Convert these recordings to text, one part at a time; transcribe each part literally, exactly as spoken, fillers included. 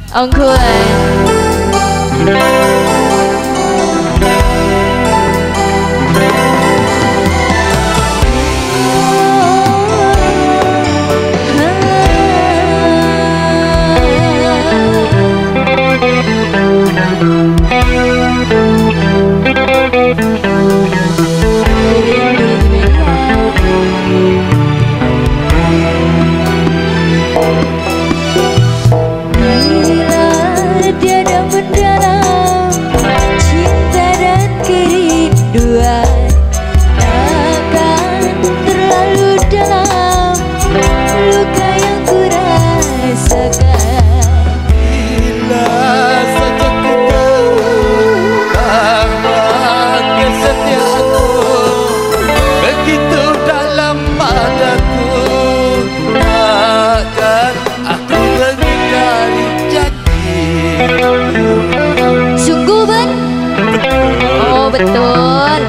Ongkulan. Betul.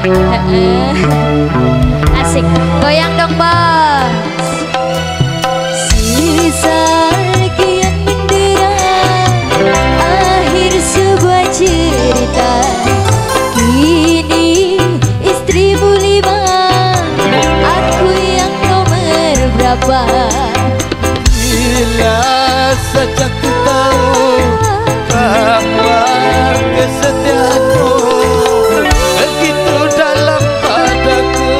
Asik. Goyang dong, Bos. Sisa kian mendera, akhir sebuah cerita. Kini istrimu lima, aku yang nomor berapa? Bila saja ku tahu bahwa kesetiaanmu begitu dalam padaku,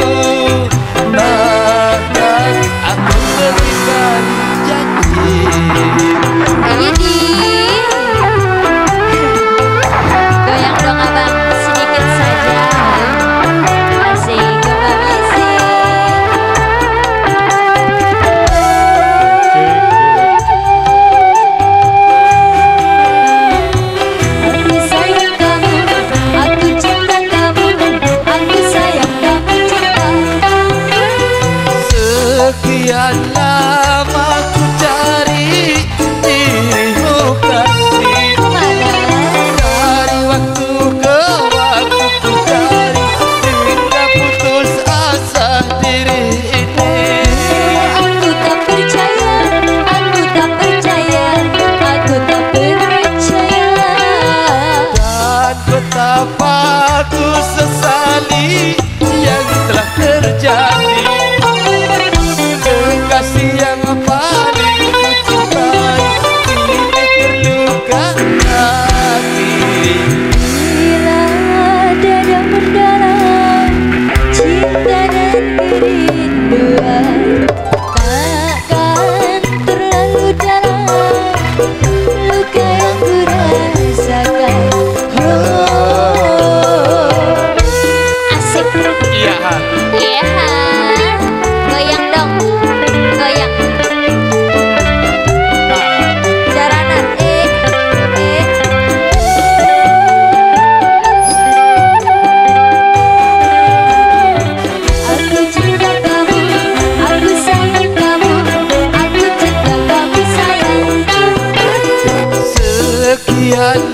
takkan aku berikan janji. Ini goyang dong abang, sedikit saja. Asik, kembali sih. Aku sayang kamu, aku cinta kamu, aku sayang kamu cinta. Sekian lama ku cari dirimu kasih, dari waktu ke waktu ku cari hingga putus asa diri ini. Aku tak percaya, aku tak percaya, aku tak percaya. Dan betapa ku sesali yang telah terjadi. Kekasih yang paling ku cintai kini terluka hati. Bila dada mendalam cinta dan kerinduan, takkan terlalu dalam luka yang ku rasakan. Oh, asik. Iya. Iya, goyang dong, goyang. Jaranan, eh, eh. Aku cinta kamu, aku sayang kamu, aku cinta kamu sayang. Sekian